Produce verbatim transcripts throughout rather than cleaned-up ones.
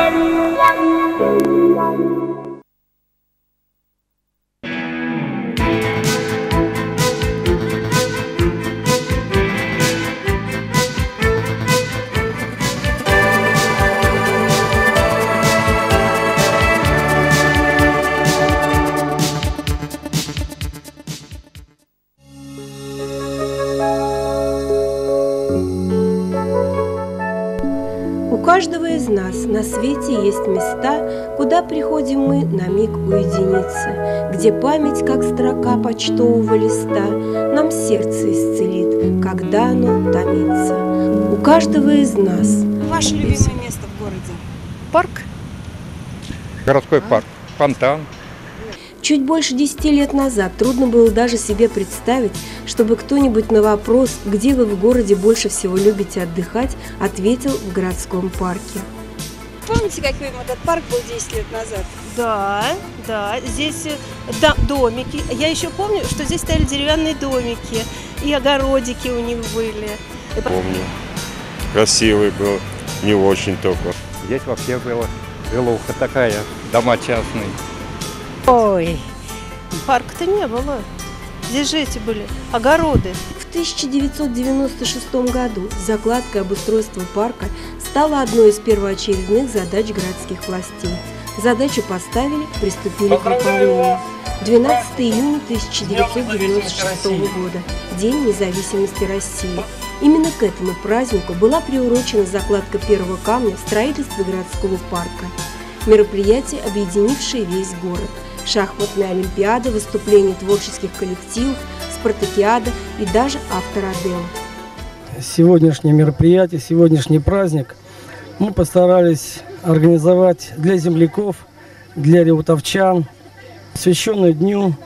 У каждого из нас на свете есть места, куда приходим мы на миг уединиться, где память, как строка почтового листа, нам сердце исцелит, когда оно томится. У каждого из нас. Ваше любимое место в городе? Парк. Городской парк. Фонтан. Чуть больше десяти лет назад трудно было даже себе представить, чтобы кто-нибудь на вопрос, где вы в городе больше всего любите отдыхать, ответил в городском парке. Помните, каким этот парк был десять лет назад? Да, да, здесь да, домики. Я еще помню, что здесь стояли деревянные домики, и огородики у них были. Помню. Красивый был, не очень только. Здесь вообще было жилуха такая, дома частные. Ой, парка-то не было. Здесь же эти были огороды. В тысяча девятьсот девяносто шестом году закладка обустройства парка стала одной из первоочередных задач городских властей. Задачу поставили, приступили к выполнению. двенадцатого июня тысяча девятьсот девяносто шестого года, День независимости России. Именно к этому празднику была приурочена закладка первого камня в строительстве городского парка. Мероприятие, объединившее весь город. Шахматная олимпиада, выступления творческих коллективов, спартакиада и даже авторадео. Сегодняшнее мероприятие, сегодняшний праздник мы постарались организовать для земляков, для реутовчан, посвященный дню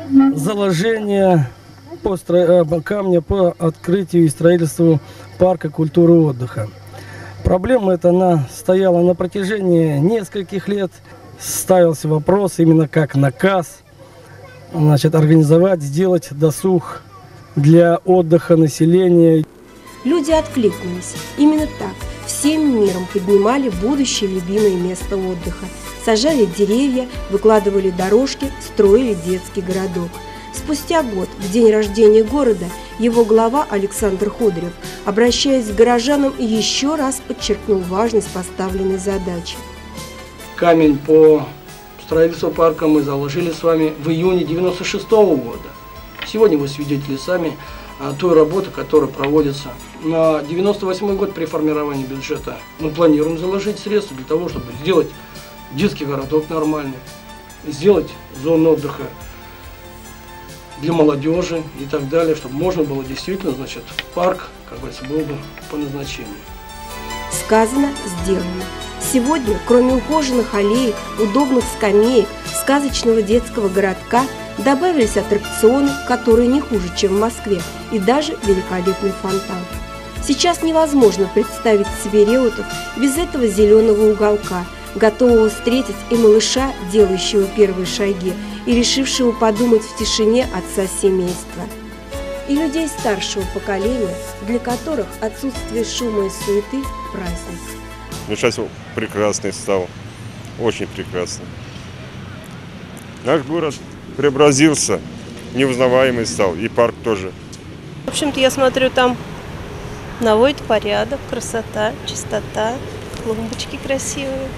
заложения по стро... камня по открытию и строительству парка культуры и отдыха. Проблема эта она стояла на протяжении нескольких лет. Ставился вопрос именно как наказ, значит, организовать, сделать досуг для отдыха населения. Люди откликнулись. Именно так всем миром поднимали будущее любимое место отдыха. Сажали деревья, выкладывали дорожки, строили детский городок. Спустя год, в день рождения города, его глава Александр Ходырев, обращаясь к горожанам, еще раз подчеркнул важность поставленной задачи. Камень по строительству парка мы заложили с вами в июне девяносто шестого года. Сегодня вы свидетели сами той работы, которая проводится. На девяносто восьмой год при формировании бюджета мы планируем заложить средства для того, чтобы сделать детский городок нормальный, сделать зону отдыха для молодежи и так далее, чтобы можно было действительно, значит, парк, как говорится, был бы по назначению. Сказано, сделано. Сегодня, кроме ухоженных аллей, удобных скамеек, сказочного детского городка, добавились аттракционы, которые не хуже, чем в Москве, и даже великолепный фонтан. Сейчас невозможно представить себе Реутов без этого зеленого уголка, готового встретить и малыша, делающего первые шаги, и решившего подумать в тишине отца семейства. И людей старшего поколения, для которых отсутствие шума и суеты – праздник. Ну, сейчас прекрасный стал, очень прекрасный. Наш город преобразился, неузнаваемый стал, и парк тоже. В общем-то, я смотрю, там наводит порядок, красота, чистота, клумбочки красивые.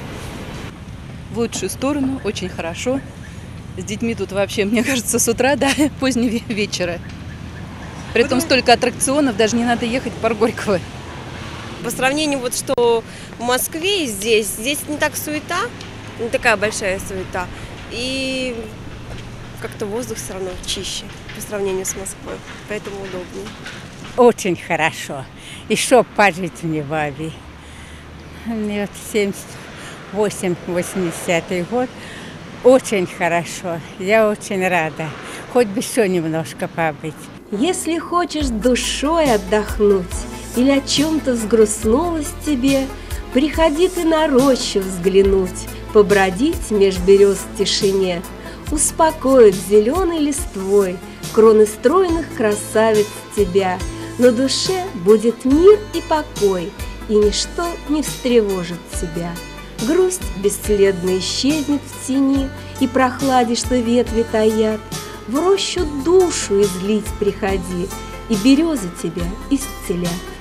В лучшую сторону, очень хорошо. С детьми тут вообще, мне кажется, с утра до позднего вечера. Притом столько аттракционов, даже не надо ехать в парк Горького. По сравнению вот что в Москве и здесь, здесь не так суета, не такая большая суета. И как-то воздух все равно чище по сравнению с Москвой, поэтому удобнее. Очень хорошо. И чтоб пожить в Неваве. Мне вот семьдесят восемь — восьмидесятый год. Очень хорошо. Я очень рада. Хоть бы еще немножко побыть. Если хочешь душой отдохнуть или о чем-то взгрустнулось тебе, приходи ты на рощу взглянуть, побродить меж берез в тишине. Успокоит зеленой листвой кроны стройных красавиц тебя. На душе будет мир и покой, и ничто не встревожит тебя. Грусть бесследно исчезнет в тени, и прохладе, что ветви таят. В рощу душу излить приходи, и березы тебя исцелят.